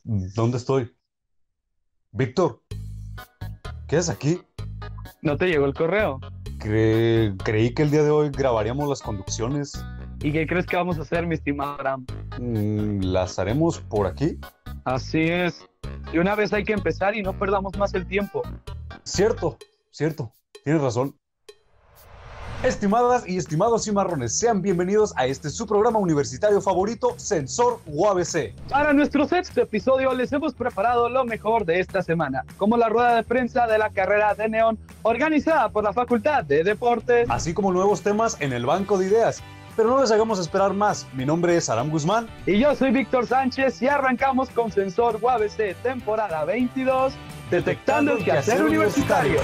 ¿Dónde estoy? Víctor, ¿qué haces aquí? ¿No te llegó el correo? Creí que el día de hoy grabaríamos las conducciones. ¿Y qué crees que vamos a hacer, mi estimado Abraham? ¿Las haremos por aquí? Así es. De una vez hay que empezar y no perdamos más el tiempo. Cierto, cierto, tienes razón. Estimadas y estimados cimarrones, sean bienvenidos a este su programa universitario favorito, Sensor UABC. Para nuestro sexto episodio les hemos preparado lo mejor de esta semana, como la rueda de prensa de la carrera de neón organizada por la Facultad de Deportes, Así como nuevos temas en el banco de ideas. Pero no les hagamos esperar más. Mi nombre es Aram Guzmán. y yo soy Víctor Sánchez y arrancamos con Sensor UABC temporada 22, detectando el quehacer universitario.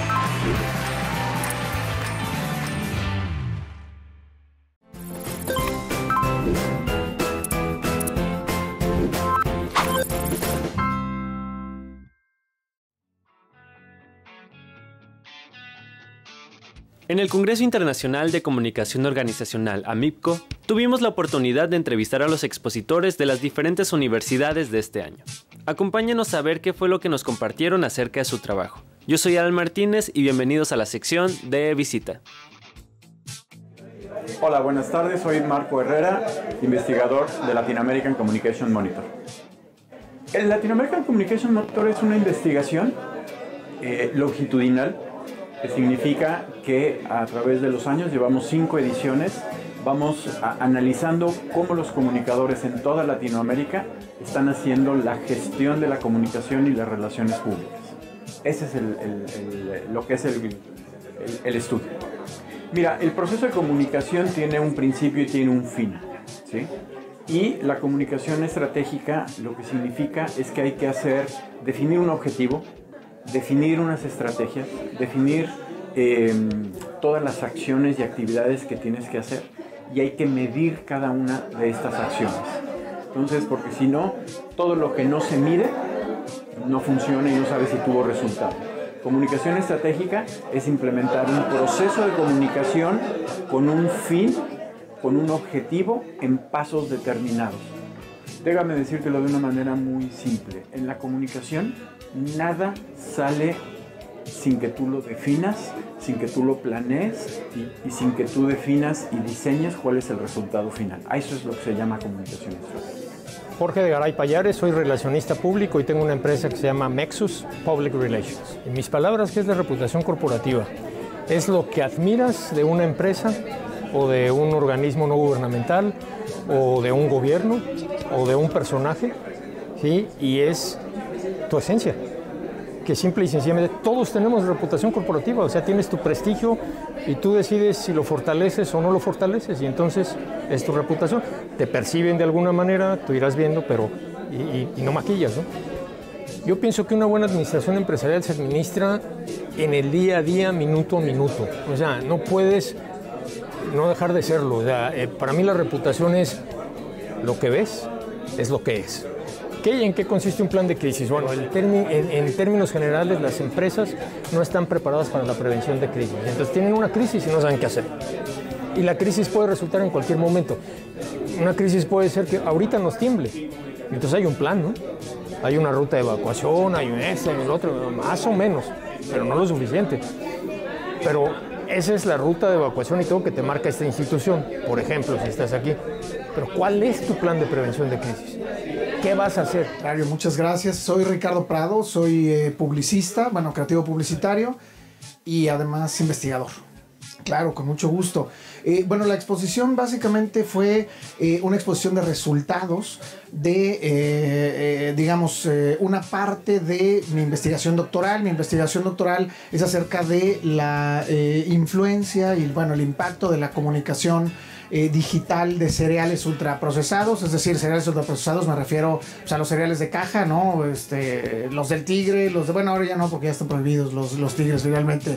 En el Congreso Internacional de Comunicación Organizacional, AMIPCO, tuvimos la oportunidad de entrevistar a los expositores de las diferentes universidades de este año. Acompáñenos a ver qué fue lo que nos compartieron acerca de su trabajo. Yo soy Alan Martínez y bienvenidos a la sección de Visita. Hola, buenas tardes. Soy Marco Herrera, investigador de Latin American Communication Monitor. El Latin American Communication Monitor es una investigación longitudinal, que significa que a través de los años, llevamos 5 ediciones, vamos analizando cómo los comunicadores en toda Latinoamérica están haciendo la gestión de la comunicación y las relaciones públicas. Ese es lo que es el estudio. Mira, el proceso de comunicación tiene un principio y tiene un fin, ¿sí? Y la comunicación estratégica lo que significa es que hay que definir un objetivo, definir unas estrategias, definir todas las acciones y actividades que tienes que hacer, y hay que medir cada una de estas acciones. Entonces, porque si no, todo lo que no se mide no funciona y no sabes si tuvo resultado. Comunicación estratégica es implementar un proceso de comunicación con un fin, con un objetivo en pasos determinados. Déjame decírtelo de una manera muy simple. En la comunicación, nada sale sin que tú lo definas, sin que tú lo planees y sin que tú definas y diseñes cuál es el resultado final. A eso es lo que se llama comunicación estratégica. Jorge de Garay Payares, soy relacionista público y tengo una empresa que se llama Mexus Public Relations. En mis palabras, ¿qué es la reputación corporativa? Es lo que admiras de una empresa o de un organismo no gubernamental o de un gobierno o de un personaje, ¿sí? Y es tu esencia, que simple y sencillamente todos tenemos reputación corporativa, o sea, tienes tu prestigio y tú decides si lo fortaleces o no lo fortaleces, y entonces es tu reputación. Te perciben de alguna manera, tú irás viendo, pero y no maquillas, ¿no? Yo pienso que una buena administración empresarial se administra en el día a día, minuto a minuto. O sea, no puedes no dejar de serlo. O sea, para mí la reputación es lo que ves, es lo que es. ¿Qué y en qué consiste un plan de crisis? Bueno, en términos generales, las empresas no están preparadas para la prevención de crisis. Entonces tienen una crisis y no saben qué hacer. Y la crisis puede resultar en cualquier momento. Una crisis puede ser que ahorita nos tiemble. Entonces hay un plan, ¿no? Hay una ruta de evacuación, hay un el otro, más o menos, pero no lo suficiente. Pero esa es la ruta de evacuación y todo que te marca esta institución, por ejemplo, si estás aquí. Pero ¿cuál es tu plan de prevención de crisis? ¿Qué vas a hacer? Mario, muchas gracias. Soy Ricardo Prado, soy publicista, creativo publicitario y además investigador. Claro, con mucho gusto. La exposición básicamente fue una exposición de resultados de, una parte de mi investigación doctoral. Mi investigación doctoral es acerca de la influencia y, el impacto de la comunicación digital de cereales ultraprocesados, es decir, cereales ultraprocesados me refiero a los cereales de caja, ¿no? Los del tigre, ahora ya no porque ya están prohibidos los tigres legalmente.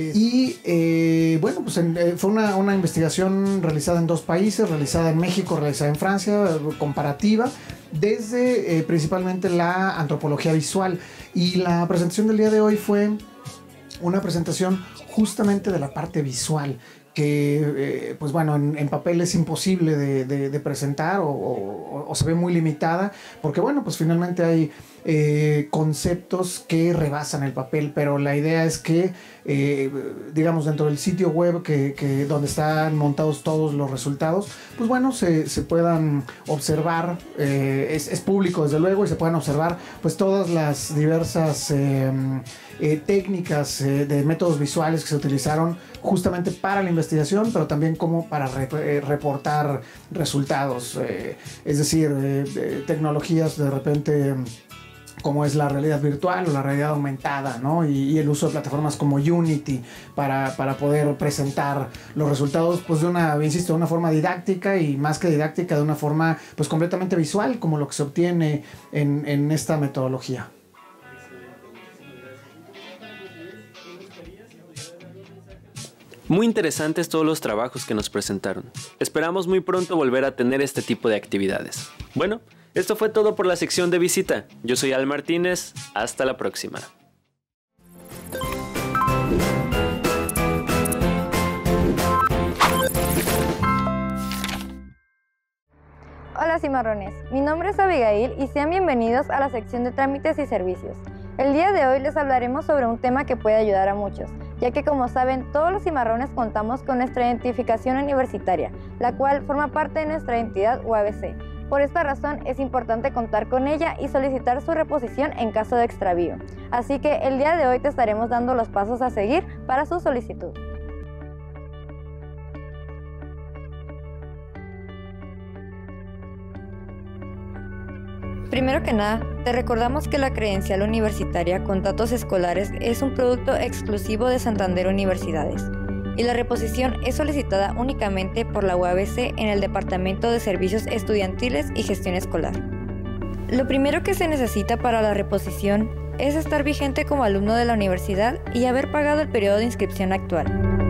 Fue una investigación realizada en 2 países, realizada en México, realizada en Francia, comparativa, desde principalmente la antropología visual. Y la presentación del día de hoy fue una presentación justamente de la parte visual. pues bueno, en papel es imposible de presentar o se ve muy limitada, porque bueno, pues finalmente hay conceptos que rebasan el papel, pero la idea es que, digamos, dentro del sitio web donde están montados todos los resultados, pues bueno, se puedan observar, es público desde luego, y se puedan observar pues todas las diversas técnicas de métodos visuales que se utilizaron justamente para la investigación, pero también como para reportar resultados, es decir, tecnologías de repente como es la realidad virtual o la realidad aumentada, ¿no? Y el uso de plataformas como Unity para poder presentar los resultados, pues de una forma didáctica, y más que didáctica, de una forma pues completamente visual, como lo que se obtiene en esta metodología. Muy interesantes todos los trabajos que nos presentaron. Esperamos muy pronto volver a tener este tipo de actividades. Bueno, esto fue todo por la sección de visita. Yo soy Al Martínez. Hasta la próxima. Hola cimarrones, mi nombre es Abigail y sean bienvenidos a la sección de trámites y servicios. El día de hoy les hablaremos sobre un tema que puede ayudar a muchos, ya que como saben, todos los cimarrones contamos con nuestra identificación universitaria, la cual forma parte de nuestra identidad UABC. Por esta razón es importante contar con ella y solicitar su reposición en caso de extravío. Así que el día de hoy te estaremos dando los pasos a seguir para su solicitud. Primero que nada, te recordamos que la credencial universitaria con datos escolares es un producto exclusivo de Santander Universidades y la reposición es solicitada únicamente por la UABC en el Departamento de Servicios Estudiantiles y Gestión Escolar. Lo primero que se necesita para la reposición es estar vigente como alumno de la universidad y haber pagado el periodo de inscripción actual.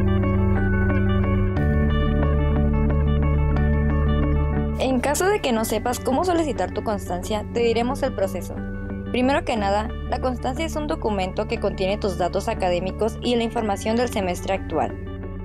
En caso de que no sepas cómo solicitar tu constancia, te diremos el proceso. Primero que nada, la constancia es un documento que contiene tus datos académicos y la información del semestre actual.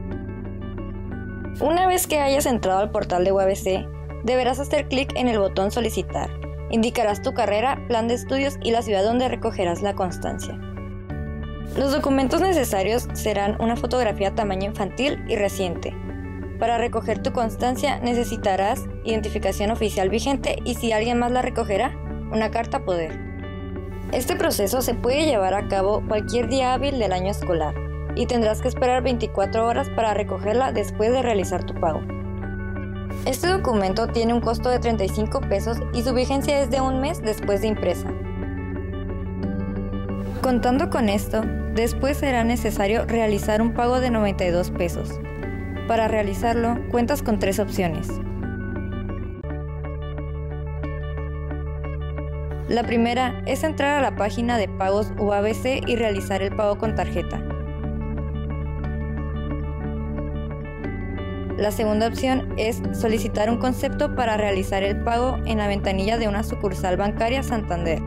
Una vez que hayas entrado al portal de UABC, deberás hacer clic en el botón Solicitar. Indicarás tu carrera, plan de estudios y la ciudad donde recogerás la constancia. Los documentos necesarios serán una fotografía tamaño infantil y reciente. Para recoger tu constancia necesitarás identificación oficial vigente y si alguien más la recogerá, una carta poder. Este proceso se puede llevar a cabo cualquier día hábil del año escolar y tendrás que esperar 24 horas para recogerla después de realizar tu pago. Este documento tiene un costo de 35 pesos y su vigencia es de un mes después de impresa. Contando con esto, después será necesario realizar un pago de 92 pesos. Para realizarlo, cuentas con 3 opciones. La primera es entrar a la página de pagos UABC y realizar el pago con tarjeta. La segunda opción es solicitar un concepto para realizar el pago en la ventanilla de una sucursal bancaria Santander.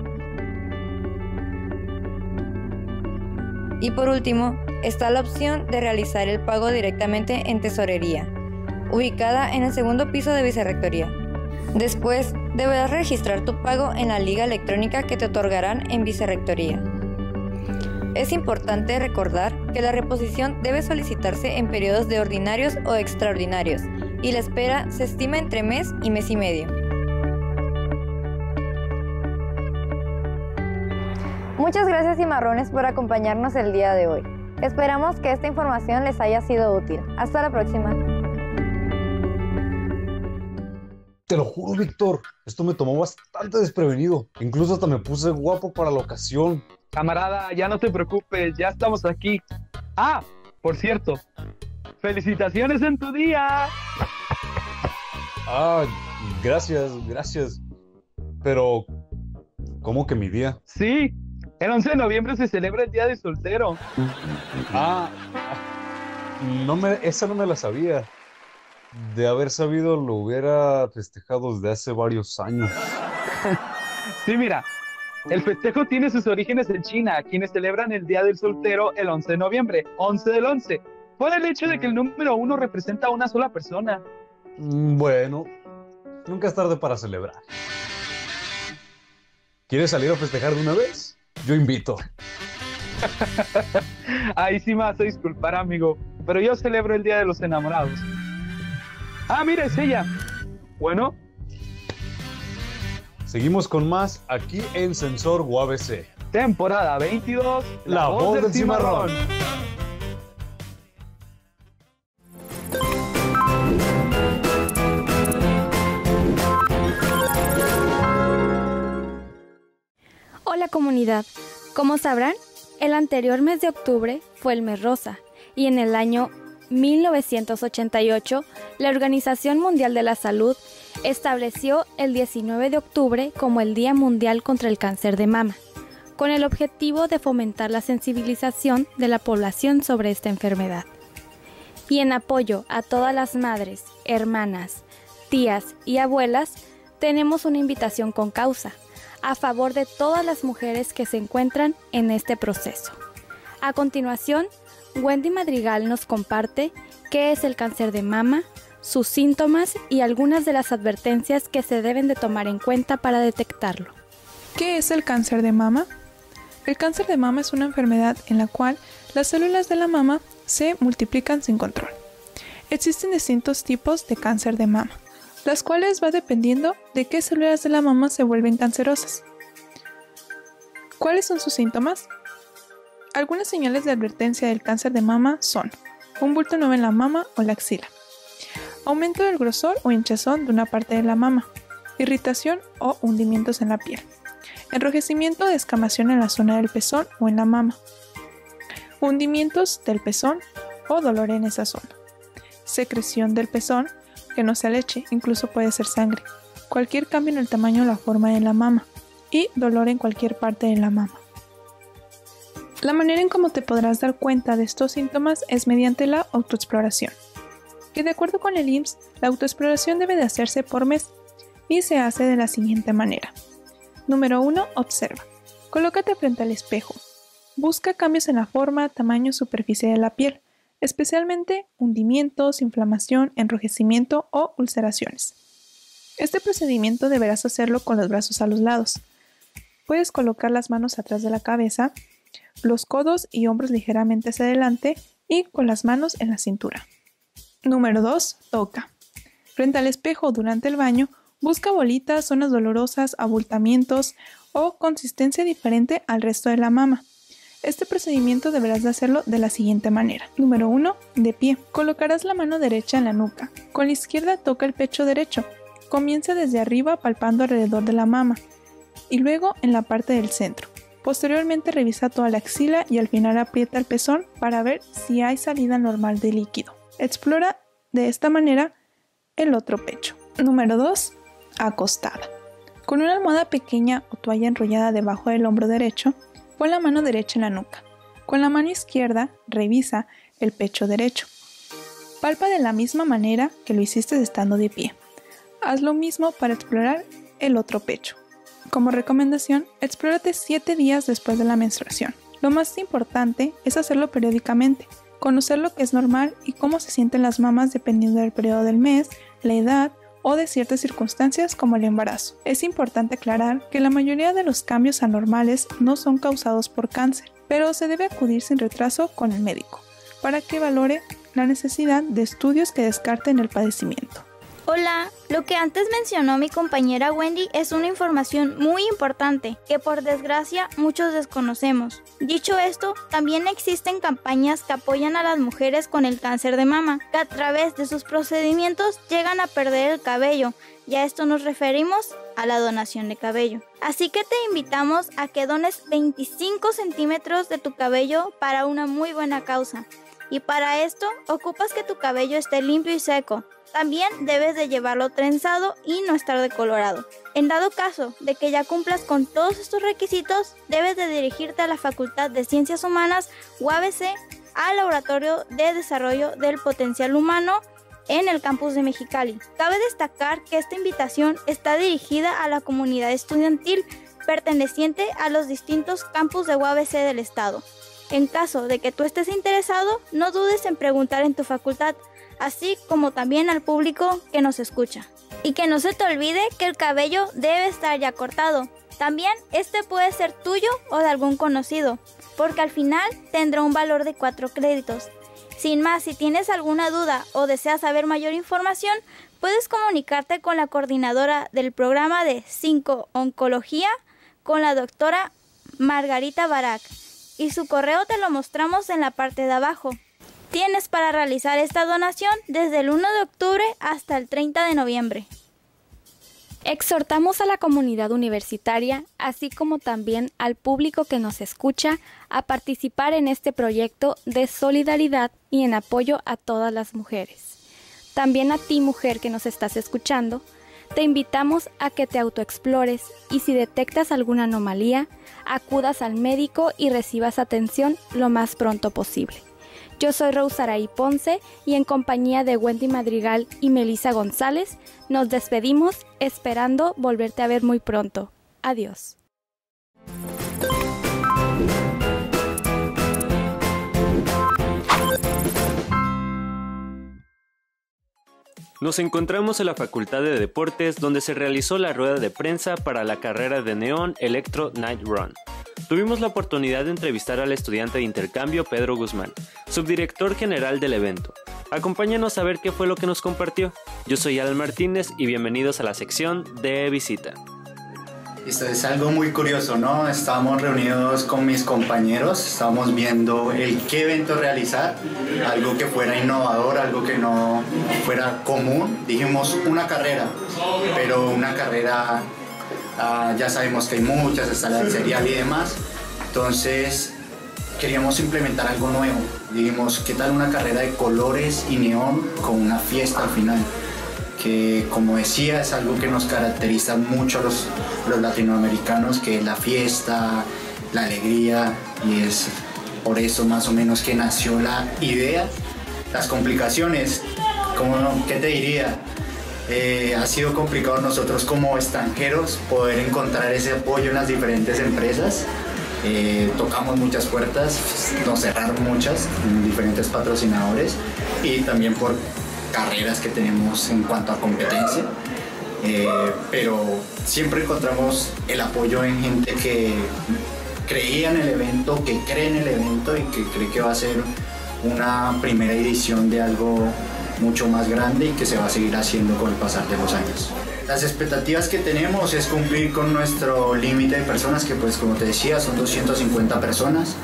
Y por último, está la opción de realizar el pago directamente en Tesorería, ubicada en el segundo piso de Vicerrectoría. Después, deberás registrar tu pago en la liga electrónica que te otorgarán en Vicerrectoría. Es importante recordar que la reposición debe solicitarse en periodos de ordinarios o extraordinarios, y la espera se estima entre mes y mes y medio. Muchas gracias cimarrones por acompañarnos el día de hoy. Esperamos que esta información les haya sido útil. Hasta la próxima. Te lo juro, Víctor, esto me tomó bastante desprevenido. Incluso hasta me puse guapo para la ocasión. Camarada, ya no te preocupes, ya estamos aquí. Ah, por cierto, ¡felicitaciones en tu día! Ah, gracias. Pero, ¿cómo que mi día? Sí, el 11 de noviembre se celebra el Día del Soltero. Esa no me la sabía. De haber sabido, lo hubiera festejado desde hace varios años. Sí, mira, el festejo tiene sus orígenes en China, quienes celebran el Día del Soltero el 11 de noviembre, 11 del 11, por el hecho de que el número 1 representa a una sola persona. Bueno, nunca es tarde para celebrar. ¿Quieres salir a festejar de una vez? Yo invito. Ahí sí me vas a disculpar, amigo, pero yo celebro el Día de los Enamorados. Ah, mira, es ella. Bueno. Seguimos con más aquí en Sensor UABC. Temporada 22, La voz del cimarrón. Hola comunidad, como sabrán, el anterior mes de octubre fue el mes rosa y en el año 1988 la Organización Mundial de la Salud estableció el 19 de octubre como el Día Mundial contra el Cáncer de Mama, con el objetivo de fomentar la sensibilización de la población sobre esta enfermedad. Y en apoyo a todas las madres, hermanas, tías y abuelas, tenemos una invitación con causa a favor de todas las mujeres que se encuentran en este proceso. A continuación, Wendy Madrigal nos comparte qué es el cáncer de mama, sus síntomas y algunas de las advertencias que se deben de tomar en cuenta para detectarlo. ¿Qué es el cáncer de mama? El cáncer de mama es una enfermedad en la cual las células de la mama se multiplican sin control. Existen distintos tipos de cáncer de mama, las cuales va dependiendo de qué células de la mama se vuelven cancerosas. ¿Cuáles son sus síntomas? Algunas señales de advertencia del cáncer de mama son un bulto nuevo en la mama o la axila, aumento del grosor o hinchazón de una parte de la mama, irritación o hundimientos en la piel, enrojecimiento o descamación en la zona del pezón o en la mama, hundimientos del pezón o dolor en esa zona, secreción del pezón, que no sea leche, incluso puede ser sangre, cualquier cambio en el tamaño o la forma de la mama y dolor en cualquier parte de la mama. La manera en cómo te podrás dar cuenta de estos síntomas es mediante la autoexploración, que de acuerdo con el IMSS, la autoexploración debe de hacerse por mes y se hace de la siguiente manera. Número 1. Observa. Colócate frente al espejo. Busca cambios en la forma, tamaño y superficie de la piel, especialmente hundimientos, inflamación, enrojecimiento o ulceraciones. Este procedimiento deberás hacerlo con los brazos a los lados. Puedes colocar las manos atrás de la cabeza, los codos y hombros ligeramente hacia adelante y con las manos en la cintura. Número 2. Toca. Frente al espejo durante el baño, busca bolitas, zonas dolorosas, abultamientos o consistencia diferente al resto de la mama. Este procedimiento deberás de hacerlo de la siguiente manera. Número 1. De pie. Colocarás la mano derecha en la nuca. Con la izquierda toca el pecho derecho. Comienza desde arriba palpando alrededor de la mama y luego en la parte del centro. Posteriormente revisa toda la axila y al final aprieta el pezón para ver si hay salida normal de líquido. Explora de esta manera el otro pecho. Número 2. Acostada. Con una almohada pequeña o toalla enrollada debajo del hombro derecho, pon la mano derecha en la nuca. Con la mano izquierda, revisa el pecho derecho. Palpa de la misma manera que lo hiciste estando de pie. Haz lo mismo para explorar el otro pecho. Como recomendación, explórate 7 días después de la menstruación. Lo más importante es hacerlo periódicamente, conocer lo que es normal y cómo se sienten las mamas dependiendo del periodo del mes, la edad o de ciertas circunstancias como el embarazo. Es importante aclarar que la mayoría de los cambios anormales no son causados por cáncer, pero se debe acudir sin retraso con el médico para que valore la necesidad de estudios que descarten el padecimiento. Hola, lo que antes mencionó mi compañera Wendy es una información muy importante que por desgracia muchos desconocemos. Dicho esto, también existen campañas que apoyan a las mujeres con el cáncer de mama, que a través de sus procedimientos llegan a perder el cabello, y a esto nos referimos a la donación de cabello. Así que te invitamos a que dones 25 centímetros de tu cabello para una muy buena causa. Y para esto, ocupas que tu cabello esté limpio y seco. También debes de llevarlo trenzado y no estar decolorado. En dado caso de que ya cumplas con todos estos requisitos, debes de dirigirte a la Facultad de Ciencias Humanas UABC al Laboratorio de Desarrollo del Potencial Humano en el campus de Mexicali. Cabe destacar que esta invitación está dirigida a la comunidad estudiantil perteneciente a los distintos campus de UABC del estado. En caso de que tú estés interesado, no dudes en preguntar en tu facultad, así como también al público que nos escucha. Y que no se te olvide que el cabello debe estar ya cortado. También este puede ser tuyo o de algún conocido, porque al final tendrá un valor de 4 créditos. Sin más, si tienes alguna duda o deseas saber mayor información, puedes comunicarte con la coordinadora del programa de 5 Oncología, con la doctora Margarita Barak, y su correo te lo mostramos en la parte de abajo. Tienes para realizar esta donación desde el 1 de octubre hasta el 30 de noviembre. Exhortamos a la comunidad universitaria, así como también al público que nos escucha, a participar en este proyecto de solidaridad y en apoyo a todas las mujeres. También a ti, mujer que nos estás escuchando, te invitamos a que te autoexplores y si detectas alguna anomalía, acudas al médico y recibas atención lo más pronto posible. Yo soy Rosaray Ponce y en compañía de Wendy Madrigal y Melissa González nos despedimos esperando volverte a ver muy pronto. Adiós. Nos encontramos en la Facultad de Deportes, donde se realizó la rueda de prensa para la carrera de Neon Electro Night Run. Tuvimos la oportunidad de entrevistar al estudiante de intercambio Pedro Guzmán, subdirector general del evento. Acompáñanos a ver qué fue lo que nos compartió. Yo soy Alan Martínez y bienvenidos a la sección de visita. Esto es algo muy curioso, ¿no? Estábamos reunidos con mis compañeros, estábamos viendo qué evento realizar, algo que fuera innovador, algo que no fuera común. Dijimos una carrera, pero una carrera, ya sabemos que hay muchas, está la serial y demás, entonces queríamos implementar algo nuevo. Dijimos, ¿qué tal una carrera de colores y neón con una fiesta al final? Que, como decía, es algo que nos caracteriza mucho a los latinoamericanos, que es la fiesta, la alegría, y es por eso más o menos que nació la idea. Las complicaciones, ¿qué te diría? Ha sido complicado nosotros como extranjeros poder encontrar ese apoyo en las diferentes empresas. Tocamos muchas puertas, nos cerraron muchas, diferentes patrocinadores, y también por carreras que tenemos en cuanto a competencia, pero siempre encontramos el apoyo en gente que creía en el evento, que cree en el evento y que cree que va a ser una primera edición de algo mucho más grande y que se va a seguir haciendo con el pasar de los años. Las expectativas que tenemos es cumplir con nuestro límite de personas, que pues como te decía son 250 personas,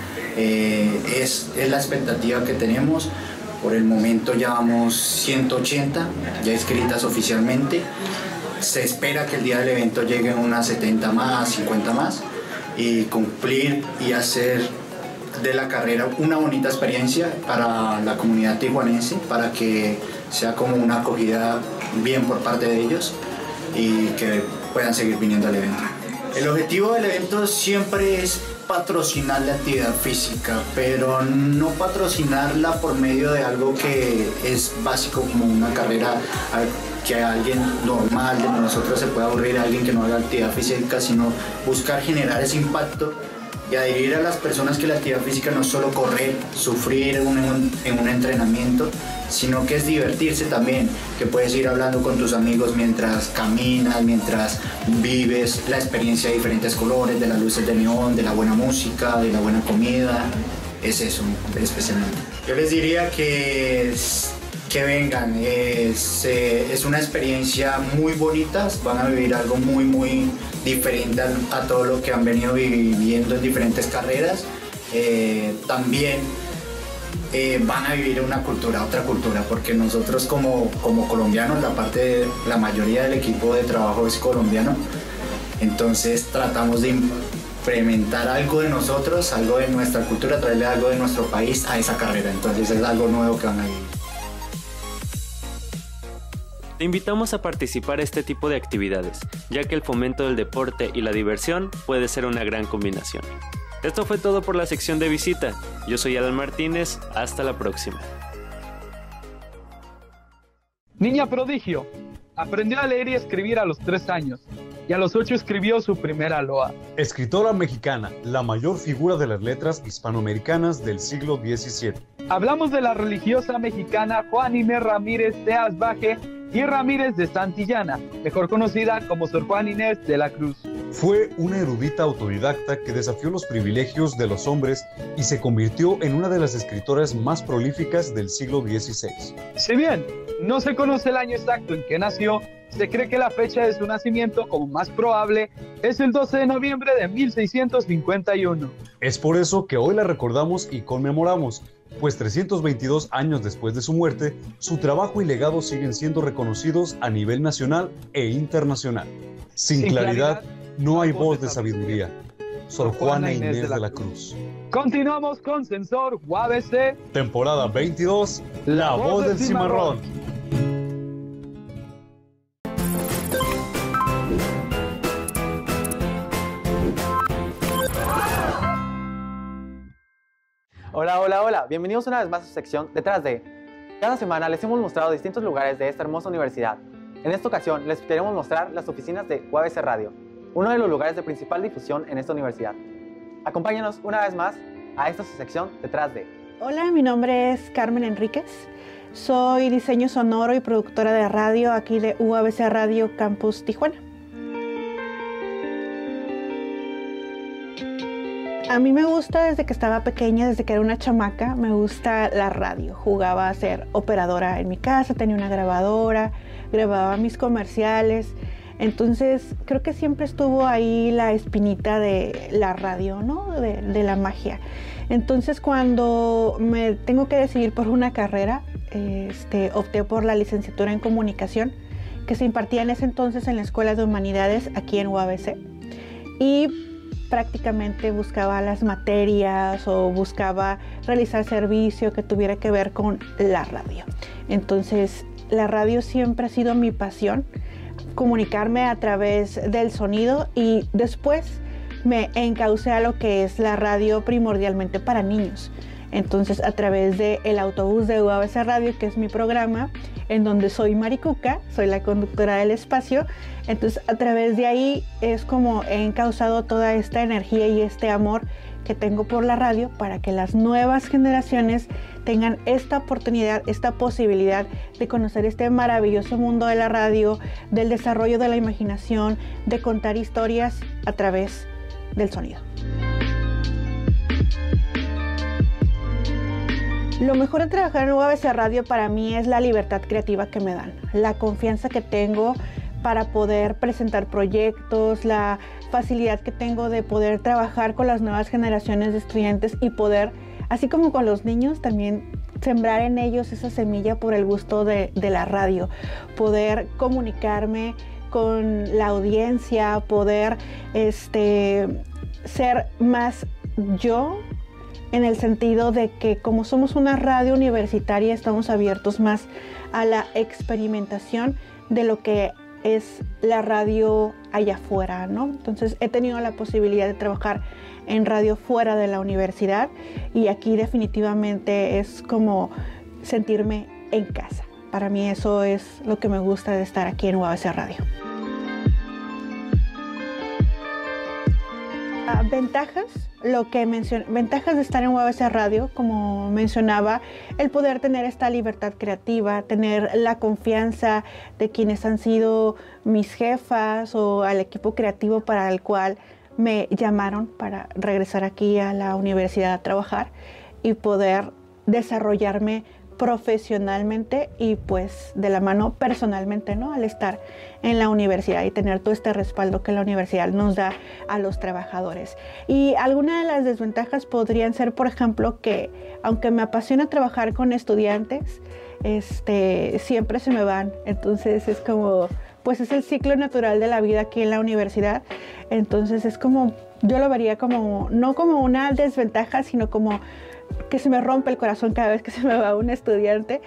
es la expectativa que tenemos. Por el momento llevamos 180 ya inscritas oficialmente. Se espera que el día del evento lleguen unas 70 más, 50 más, y cumplir y hacer de la carrera una bonita experiencia para la comunidad tijuanense, para que sea como una acogida bien por parte de ellos y que puedan seguir viniendo al evento. El objetivo del evento siempre es patrocinar la actividad física, pero no patrocinarla por medio de algo que es básico como una carrera, que a alguien normal de nosotros se pueda aburrir, a alguien que no haga actividad física, sino buscar generar ese impacto y adherir a las personas que la actividad física no es solo correr, sufrir en un entrenamiento, sino que es divertirse también, que puedes ir hablando con tus amigos mientras caminas, mientras vives la experiencia de diferentes colores, de las luces de neón, de la buena música, de la buena comida. Es eso, especialmente. Yo les diría que vengan, es una experiencia muy bonita, van a vivir algo muy muy diferente a todo lo que han venido viviendo en diferentes carreras. También van a vivir otra cultura, porque nosotros como colombianos, la mayoría del equipo de trabajo es colombiano, entonces tratamos de implementar algo de nosotros, algo de nuestra cultura, traerle algo de nuestro país a esa carrera, entonces es algo nuevo que van a vivir. Te invitamos a participar en este tipo de actividades, ya que el fomento del deporte y la diversión puede ser una gran combinación. Esto fue todo por la sección de visita. Yo soy Alan Martínez, hasta la próxima. Niña prodigio. Aprendió a leer y escribir a los 3 años. y a los 8 escribió su primera loa. Escritora mexicana, la mayor figura de las letras hispanoamericanas del siglo XVII. Hablamos de la religiosa mexicana Juana Inés Ramírez de Asbaje y Ramírez de Santillana, mejor conocida como Sor Juana Inés de la Cruz. Fue una erudita autodidacta que desafió los privilegios de los hombres y se convirtió en una de las escritoras más prolíficas del siglo XVI. Si bien no se conoce el año exacto en que nació, se cree que la fecha de su nacimiento, como más probable, es el 12 de noviembre de 1651. Es por eso que hoy la recordamos y conmemoramos, pues 322 años después de su muerte, su trabajo y legado siguen siendo reconocidos a nivel nacional e internacional. Sin claridad, no hay voz de sabiduría. Sor Juana Inés de la Cruz. Continuamos con Sensor UABC. Temporada 22, La Voz del Cimarrón. Hola, hola, hola. Bienvenidos una vez más a su sección Detrás de. Cada semana les hemos mostrado distintos lugares de esta hermosa universidad. En esta ocasión les queremos mostrar las oficinas de UABC Radio, uno de los lugares de principal difusión en esta universidad. Acompáñanos una vez más a esta sección Detrás de. Hola, mi nombre es Carmen Enríquez. Soy diseño sonoro y productora de radio aquí de UABC Radio Campus Tijuana. A mí me gusta desde que estaba pequeña, desde que era una chamaca, me gusta la radio. Jugaba a ser operadora en mi casa, tenía una grabadora, grababa mis comerciales. Entonces creo que siempre estuvo ahí la espinita de la radio, ¿no? De la magia. Entonces cuando me tengo que decidir por una carrera, opté por la licenciatura en comunicación que se impartía en ese entonces en la Escuela de Humanidades aquí en UABC. Y prácticamente buscaba las materias o buscaba realizar servicio que tuviera que ver con la radio. Entonces la radio siempre ha sido mi pasión, comunicarme a través del sonido, y después me encaucé a lo que es la radio primordialmente para niños. Entonces a través del autobús de UABC Radio, que es mi programa, en donde soy Maricuca, soy la conductora del espacio, entonces a través de ahí es como he encauzado toda esta energía y este amor que tengo por la radio para que las nuevas generaciones tengan esta oportunidad, esta posibilidad de conocer este maravilloso mundo de la radio, del desarrollo de la imaginación, de contar historias a través del sonido. Lo mejor de trabajar en UABC Radio para mí es la libertad creativa que me dan, la confianza que tengo para poder presentar proyectos, la facilidad que tengo de poder trabajar con las nuevas generaciones de estudiantes y poder, así como con los niños, también sembrar en ellos esa semilla por el gusto de la radio, poder comunicarme con la audiencia, poder ser más yo, en el sentido de que como somos una radio universitaria estamos abiertos más a la experimentación de lo que es la radio allá afuera, ¿no? Entonces he tenido la posibilidad de trabajar en radio fuera de la universidad y aquí definitivamente es como sentirme en casa. Para mí eso es lo que me gusta de estar aquí en UABC Radio. Ventajas, ventajas de estar en UABC Radio, como mencionaba, el poder tener esta libertad creativa, tener la confianza de quienes han sido mis jefas o al equipo creativo para el cual me llamaron para regresar aquí a la universidad a trabajar y poder desarrollarme profesionalmente y pues de la mano personalmente, ¿no? Al estar en la universidad y tener todo este respaldo que la universidad nos da a los trabajadores. Y algunas de las desventajas podrían ser, por ejemplo, que aunque me apasiona trabajar con estudiantes, siempre se me van. Entonces es como, pues es el ciclo natural de la vida aquí en la universidad. Entonces es como, yo lo vería como, no como una desventaja, sino como que se me rompe el corazón cada vez que se me va un estudiante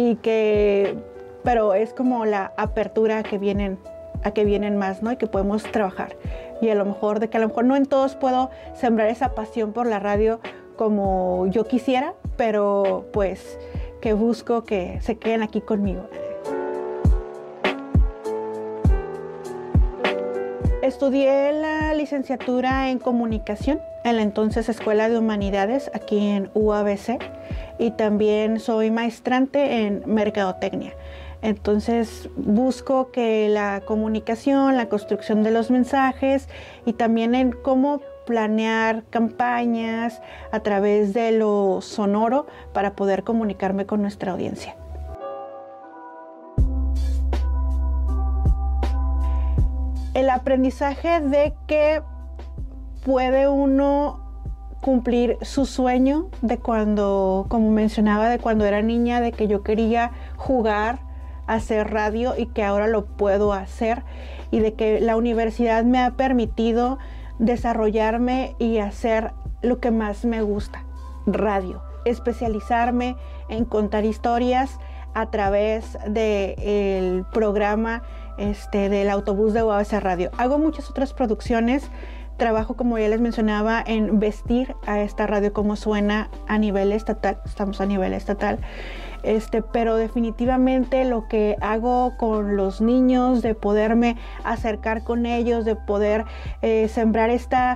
pero es como la apertura a que vienen más, ¿no? Y que podemos trabajar. Y a lo mejor no en todos puedo sembrar esa pasión por la radio como yo quisiera, pero pues que busco que se queden aquí conmigo. Estudié la licenciatura en comunicación en la entonces Escuela de Humanidades aquí en UABC y también soy maestrante en mercadotecnia. Entonces busco que la comunicación, la construcción de los mensajes y también en cómo planear campañas a través de lo sonoro para poder comunicarme con nuestra audiencia. El aprendizaje de que puede uno cumplir su sueño de cuando, como mencionaba, de cuando era niña, de que yo quería jugar, hacer radio y que ahora lo puedo hacer y de que la universidad me ha permitido desarrollarme y hacer lo que más me gusta, radio, especializarme en contar historias a través del programa del autobús de UABC Radio. Hago muchas otras producciones, trabajo, como ya les mencionaba, en vestir a esta radio como suena a nivel estatal, estamos a nivel estatal, pero definitivamente lo que hago con los niños, de poderme acercar con ellos, de poder sembrar esta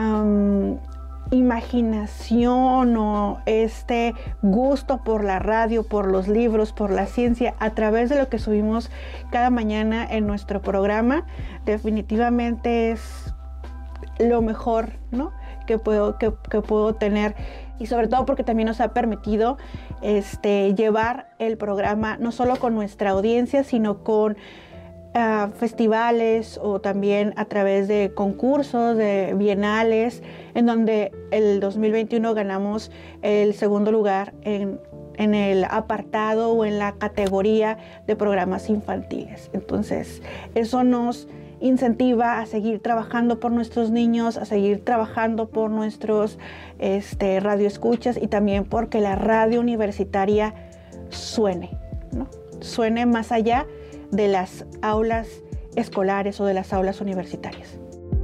imaginación o este gusto por la radio, por los libros, por la ciencia, a través de lo que subimos cada mañana en nuestro programa, definitivamente es lo mejor, ¿no?, que puedo tener, y sobre todo porque también nos ha permitido llevar el programa no solo con nuestra audiencia, sino con festivales o también a través de concursos, de bienales, en donde el 2021 ganamos el segundo lugar en el apartado o en la categoría de programas infantiles. Entonces, eso nos incentiva a seguir trabajando por nuestros niños, a seguir trabajando por nuestros radioescuchas y también porque la radio universitaria suene, ¿no? Suene más allá de las aulas escolares o de las aulas universitarias.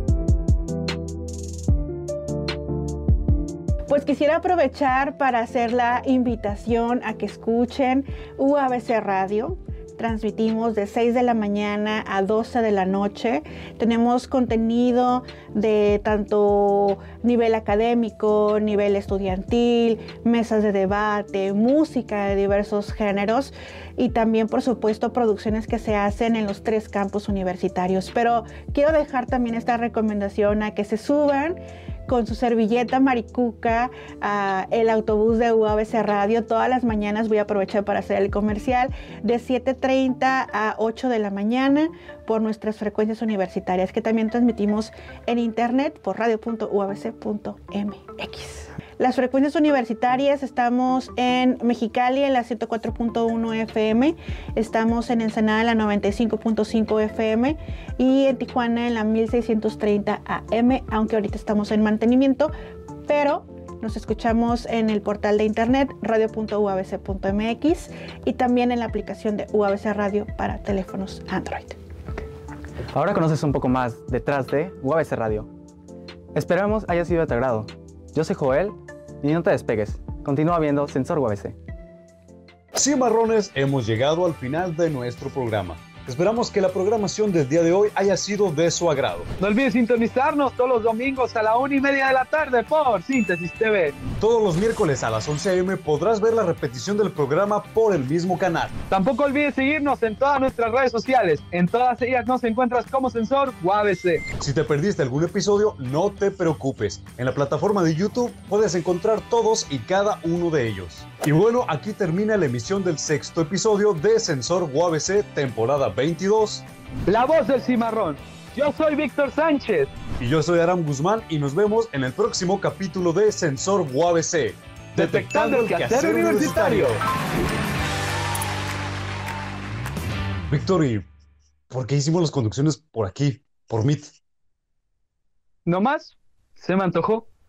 Pues quisiera aprovechar para hacer la invitación a que escuchen UABC Radio. Transmitimos de 6 de la mañana a 12 de la noche. Tenemos contenido de tanto nivel académico, nivel estudiantil, mesas de debate, música de diversos géneros y también, por supuesto, producciones que se hacen en los 3 campus universitarios. Pero quiero dejar también esta recomendación a que se suban con su servilleta maricuca a el autobús de UABC Radio. Todas las mañanas voy a aprovechar para hacer el comercial de 7:30 a 8 de la mañana por nuestras frecuencias universitarias, que también transmitimos en internet por radio.uabc.mx. Las frecuencias universitarias, estamos en Mexicali en la 104.1 FM, estamos en Ensenada en la 95.5 FM y en Tijuana en la 1630 AM, aunque ahorita estamos en mantenimiento, pero nos escuchamos en el portal de internet radio.uabc.mx y también en la aplicación de UABC Radio para teléfonos Android. Ahora conoces un poco más detrás de UABC Radio. Esperamos haya sido de tu agrado. Yo soy Joel y no te despegues. Continúa viendo Sensor UABC. Cimarrones, hemos llegado al final de nuestro programa. Esperamos que la programación del día de hoy haya sido de su agrado. No olvides sintonizarnos todos los domingos a la 1:30 de la tarde por Síntesis TV. Todos los miércoles a las 11 a.m. podrás ver la repetición del programa por el mismo canal. Tampoco olvides seguirnos en todas nuestras redes sociales. En todas ellas nos encuentras como Sensor UABC. Si te perdiste algún episodio, no te preocupes. En la plataforma de YouTube puedes encontrar todos y cada uno de ellos. Y bueno, aquí termina la emisión del 6º episodio de Sensor UABC, temporada 22. La voz del cimarrón. Yo soy Víctor Sánchez. Y yo soy Aram Guzmán y nos vemos en el próximo capítulo de Sensor UABC. Detectando el quehacer universitario. Víctor, ¿y por qué hicimos las conducciones por aquí, por Meet? ¿No más? Se me antojó.